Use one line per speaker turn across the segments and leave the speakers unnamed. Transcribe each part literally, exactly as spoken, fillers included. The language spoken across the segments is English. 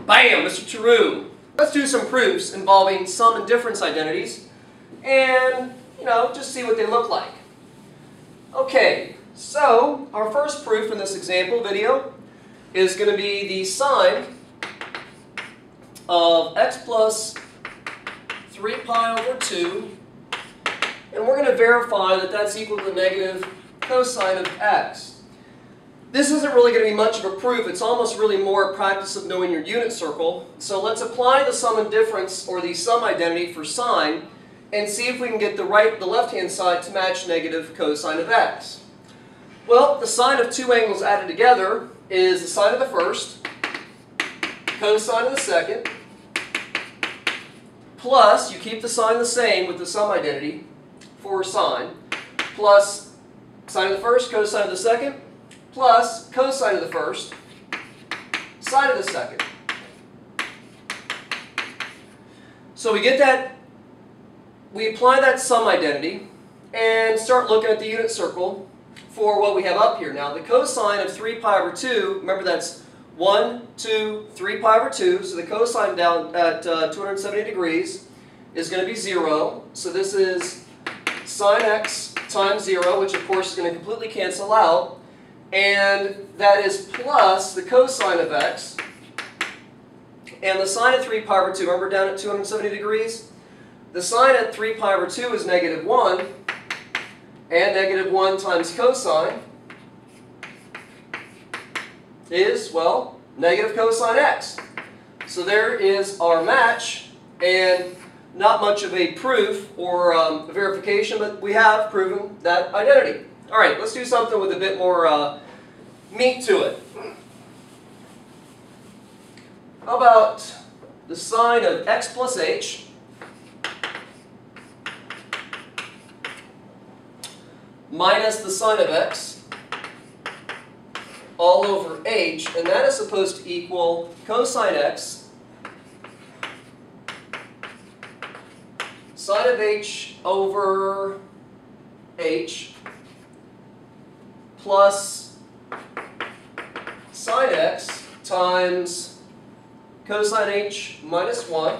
Bam, Mister True. Let's do some proofs involving sum and difference identities and, you know, just see what they look like. Okay, so our first proof in this example video is going to be the sine of x plus three pi over two, and we're going to verify that that's equal to the negative cosine of x. This isn't really going to be much of a proof. It's almost really more a practice of knowing your unit circle. So let's apply the sum and difference, or the sum identity for sine, and see if we can get the right, the left-hand side to match negative cosine of x. Well, the sine of two angles added together is the sine of the first, cosine of the second, plus, you keep the sign the same with the sum identity for sine, plus sine of the first, cosine of the second, plus cosine of the first, sine of the second. So we get that, we apply that sum identity and start looking at the unit circle for what we have up here. Now the cosine of three pi over two, remember that's one, two, three pi over two, so the cosine down at uh, two hundred seventy degrees is going to be zero. So this is sine x times zero, which of course is going to completely cancel out. And that is plus the cosine of x. And the sine of three pi over two, remember down at two hundred seventy degrees? The sine at three pi over two is negative one. And negative one times cosine is, well, negative cosine x. So there is our match, and not much of a proof or um, a verification, but we have proven that identity. All right, let's do something with a bit more uh, meat to it. How about the sine of x plus h minus the sine of x all over h, and that is supposed to equal cosine x sine of h over h plus sine x times cosine h minus one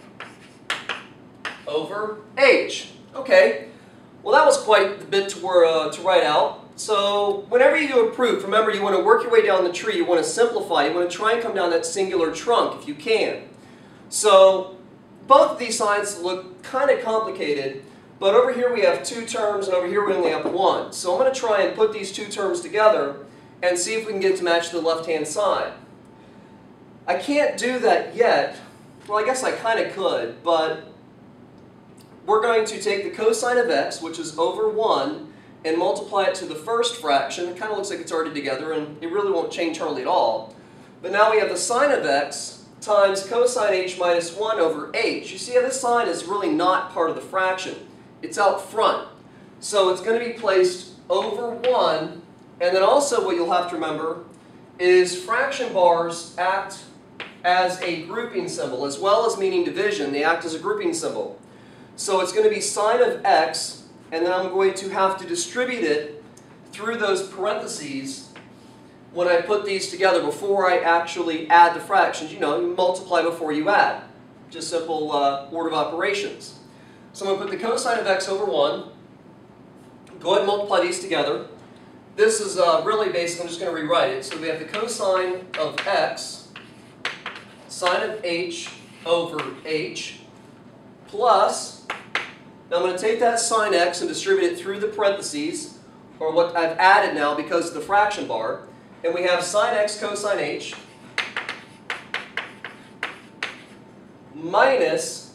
over h. Okay, well that was quite a bit to, uh, to write out. So whenever you do a proof, remember you want to work your way down the tree, you want to simplify, you want to try and come down that singular trunk if you can. So both of these signs look kind of complicated, but over here we have two terms and over here we only have one. So I'm going to try and put these two terms together and see if we can get it to match the left-hand side. I can't do that yet. Well, I guess I kind of could, but we're going to take the cosine of x, which is over one, and multiply it to the first fraction. It kind of looks like it's already together, and it really won't change hardly at all. But now we have the sine of x times cosine h minus one over h. You see how this sign is really not part of the fraction. It's out front. So it's going to be placed over one, and then also what you'll have to remember is fraction bars act as a grouping symbol, as well as meaning division. They act as a grouping symbol. So it's going to be sine of x, and then I'm going to have to distribute it through those parentheses when I put these together before I actually add the fractions. You know, you multiply before you add. Just simple uh, order of operations. So I'm going to put the cosine of x over one. Go ahead and multiply these together. This is uh, really basic. I'm just going to rewrite it. So we have the cosine of x, sine of h over h, plus, now I'm going to take that sine x and distribute it through the parentheses, or what I've added now because of the fraction bar, and we have sine x cosine h minus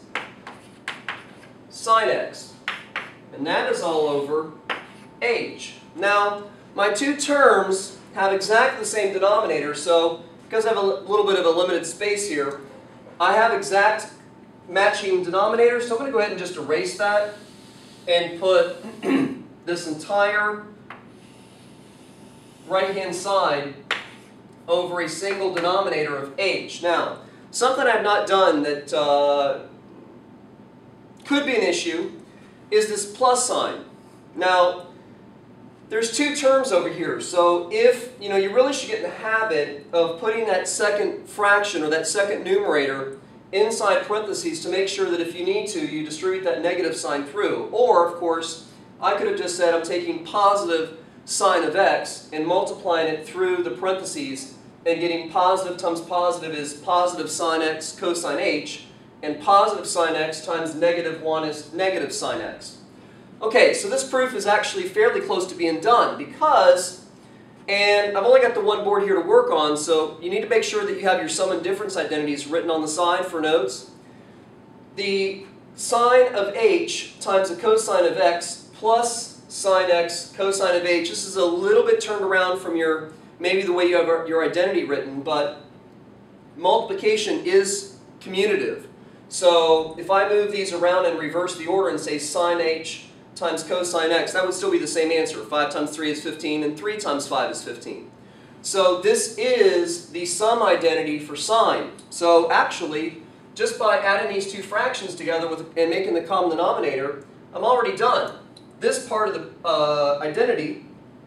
sine x, and that is all over h. Now, my two terms have exactly the same denominator, so because I have a little bit of a limited space here, I have exact matching denominators, so I'm going to go ahead and just erase that and put this entire right-hand side over a single denominator of h. Now, something I've not done that uh, could be an issue is this plus sign. Now, there's two terms over here. So if, you know, you really should get in the habit of putting that second fraction or that second numerator inside parentheses to make sure that if you need to, you distribute that negative sign through. Or, of course, I could have just said I'm taking positive sine of x and multiplying it through the parentheses and getting positive times positive is positive sine x cosine h, and positive sine x times negative one is negative sine x. Okay, so this proof is actually fairly close to being done because, and I've only got the one board here to work on, so you need to make sure that you have your sum and difference identities written on the side for notes. The sine of h times the cosine of x plus sine x cosine of h. This is a little bit turned around from your, maybe the way you have your identity written, but multiplication is commutative. So if I move these around and reverse the order and say sine h times cosine x, that would still be the same answer. five times three is fifteen, and three times five is fifteen. So this is the sum identity for sine. So actually, just by adding these two fractions together with, and making the common denominator, I'm already done. This part of the uh, identity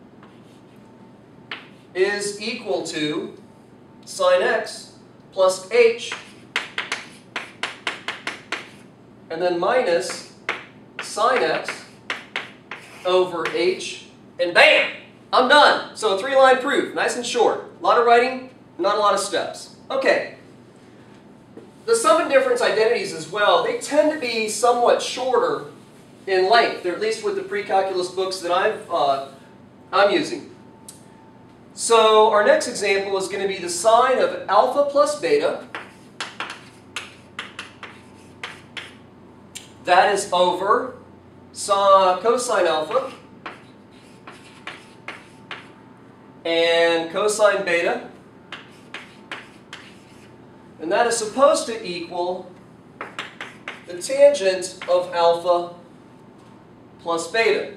is equal to sine x plus h, and then minus sine x over h, and bam! I'm done. So a three-line proof, nice and short. A lot of writing, not a lot of steps. Okay. The sum and difference identities as well, they tend to be somewhat shorter in length, or at least with the pre-calculus books that I've, uh, I'm using. So our next example is going to be the sine of alpha plus beta. That is over cosine alpha and cosine beta. And that is supposed to equal the tangent of alpha plus beta.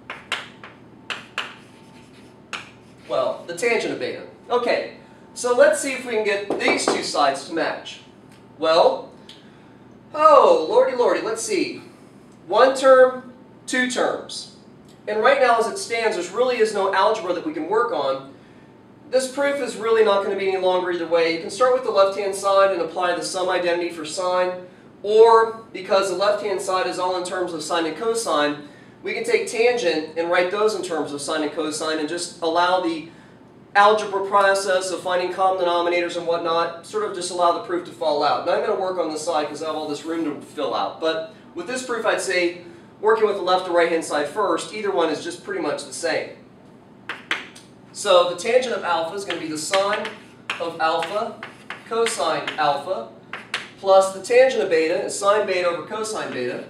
Well, the tangent of beta. Okay, so let's see if we can get these two sides to match. Well, oh, lordy lordy, let's see. One term, two terms. And right now as it stands, there really is no algebra that we can work on. This proof is really not going to be any longer either way. You can start with the left-hand side and apply the sum identity for sine, or because the left-hand side is all in terms of sine and cosine, we can take tangent and write those in terms of sine and cosine and just allow the algebra process of finding common denominators and whatnot, sort of just allow the proof to fall out. Now I'm going to work on this side because I have all this room to fill out. But with this proof, I'd say working with the left or right-hand side first, either one is just pretty much the same. So the tangent of alpha is going to be the sine of alpha cosine alpha plus the tangent of beta is sine beta over cosine beta.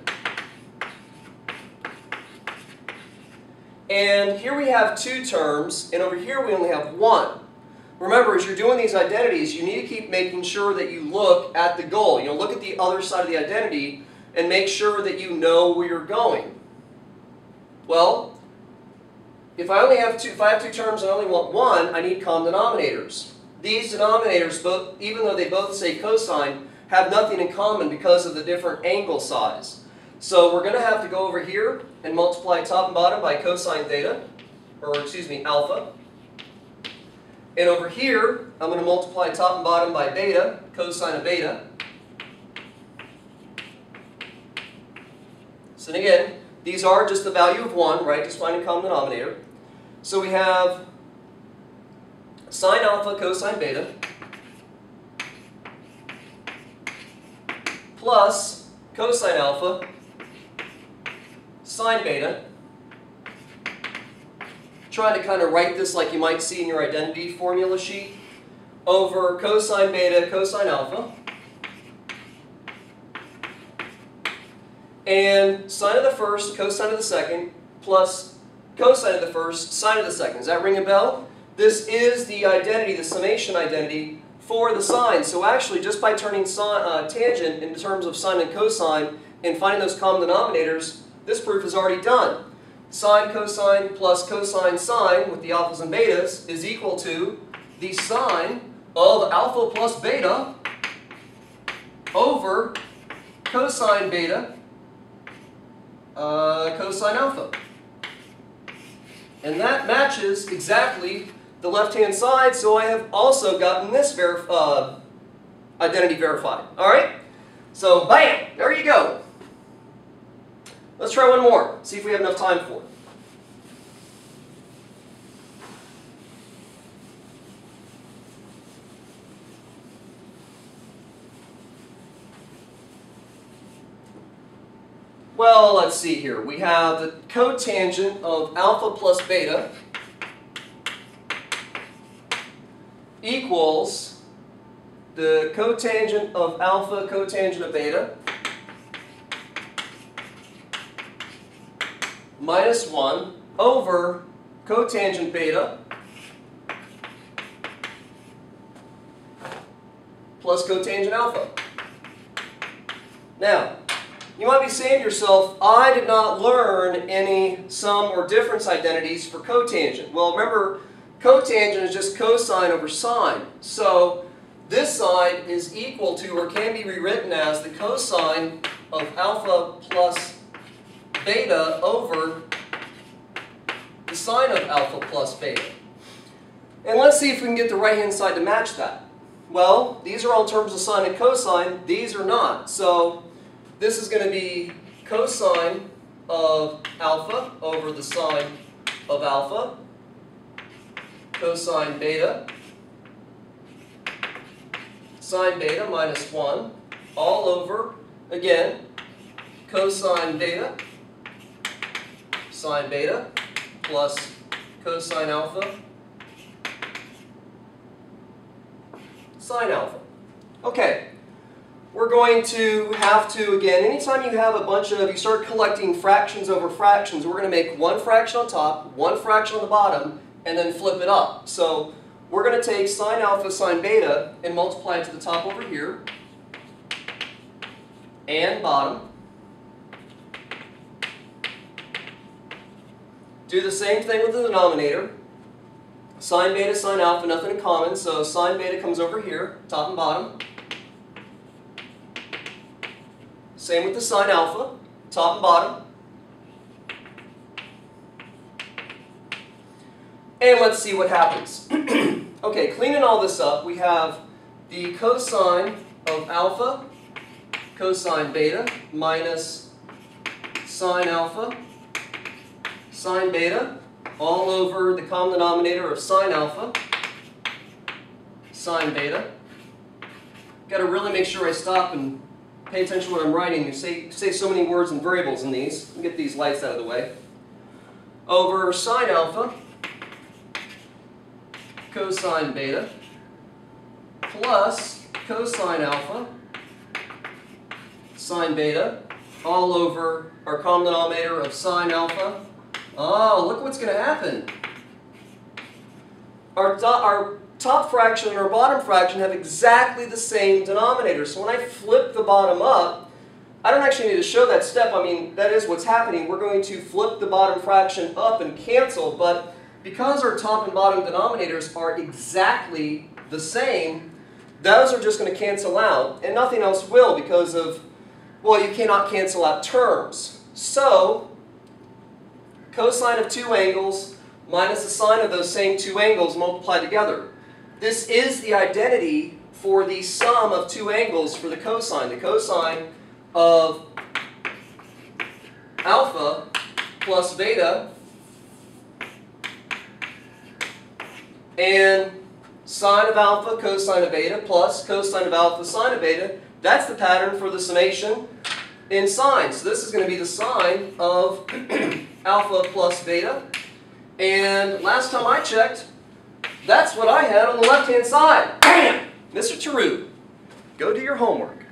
And here we have two terms, and over here we only have one. Remember, as you're doing these identities, you need to keep making sure that you look at the goal. You know, look at the other side of the identity and make sure that you know where you're going. Well, if I only have two, if I have two terms and I only want one, I need common denominators. These denominators, both, even though they both say cosine, have nothing in common because of the different angle size. So we're going to have to go over here and multiply top and bottom by cosine theta, or excuse me, alpha. And over here, I'm going to multiply top and bottom by beta, cosine of beta. So again, these are just the value of one, right? Just finding common denominator. So we have sine alpha cosine beta plus cosine alpha sine beta. Trying to kind of write this like you might see in your identity formula sheet over cosine beta cosine alpha. And sine of the first, cosine of the second, plus cosine of the first, sine of the second. Does that ring a bell? This is the identity, the summation identity for the sine. So actually, just by turning sine, uh, tangent in terms of sine and cosine and finding those common denominators, this proof is already done. Sine cosine plus cosine sine with the alphas and betas is equal to the sine of alpha plus beta over cosine beta Uh, cosine alpha. And that matches exactly the left-hand side, so I have also gotten this verif uh, identity verified. All right? So, bam! There you go. Let's try one more. See if we have enough time for it. Well, let's see here. We have the cotangent of alpha plus beta equals the cotangent of alpha cotangent of beta minus one over cotangent beta plus cotangent alpha. Now, you might be saying to yourself, I did not learn any sum or difference identities for cotangent. Well, remember, cotangent is just cosine over sine. So this side is equal to, or can be rewritten as, the cosine of alpha plus beta over the sine of alpha plus beta. And let's see if we can get the right-hand side to match that. Well, these are all terms of sine and cosine. These are not. So this is going to be cosine of alpha over the sine of alpha, cosine beta, sine beta minus one, all over, again, cosine beta, sine beta, plus cosine alpha, sine alpha. Okay. We're going to have to, again, anytime you have a bunch of, you start collecting fractions over fractions, we're going to make one fraction on top, one fraction on the bottom, and then flip it up. So we're going to take sine alpha sine beta and multiply it to the top over here, and bottom. Do the same thing with the denominator. Sine beta, sine alpha, nothing in common, so sine beta comes over here, top and bottom. Same with the sine alpha, top and bottom. And let's see what happens. Okay, cleaning all this up, we have the cosine of alpha, cosine beta, minus sine alpha, sine beta, all over the common denominator of sine alpha, sine beta. Got to really make sure I stop and pay attention to what I'm writing. You say, say so many words and variables in these. Let me get these lights out of the way. Over sine alpha, cosine beta, plus cosine alpha, sine beta, all over our common denominator of sine alpha. Oh, look what's going to happen. Our, our top fraction and our bottom fraction have exactly the same denominator. So when I flip the bottom up, I don't actually need to show that step. I mean, that is what's happening. We're going to flip the bottom fraction up and cancel, but because our top and bottom denominators are exactly the same, those are just going to cancel out, and nothing else will because of, well, you cannot cancel out terms. So, cosine of two angles minus the sine of those same two angles multiplied together. This is the identity for the sum of two angles for the cosine. The cosine of alpha plus beta and sine of alpha cosine of beta plus cosine of alpha sine of beta. That's the pattern for the summation in sine. So this is going to be the sine of alpha plus beta. And last time I checked, that's what I had on the left-hand side. Bam! Mister Tarut, go do your homework.